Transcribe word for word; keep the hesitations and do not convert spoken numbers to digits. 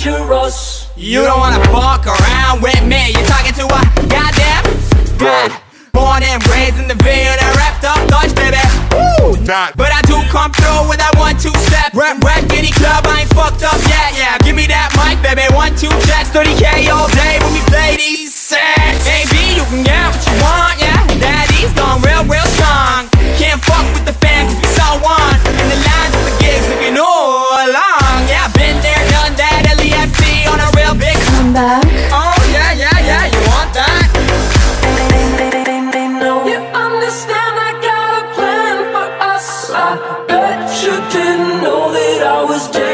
dangerous. You don't wanna fuck around with me. You're talking to a goddamn god. Born and raised in the Ville and wrapped up Dutch, baby. Woo! But I do come through with that one two step. Rap, rap, any club, I ain't fucked up yet. Yeah, give me that mic, baby. One two checks, thirty K all day when we play these sets. A B, you can get what you want, yeah. Daddy's gone real, real strong. Can't fuck with the fam 'cause we so on. And the lines of the gigs looking all along. Yeah, been there, done that. L E F T on a real big comeback. Oh yeah, yeah, yeah. You want that? You understand I got a plan for us. I bet you didn't know that I was dead.